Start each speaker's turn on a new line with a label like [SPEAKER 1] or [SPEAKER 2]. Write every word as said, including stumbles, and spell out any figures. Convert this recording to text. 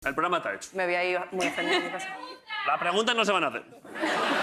[SPEAKER 1] El programa está hecho.
[SPEAKER 2] Me voy a ir muy ofendida a mi casa.
[SPEAKER 1] Las preguntas no se van a hacer.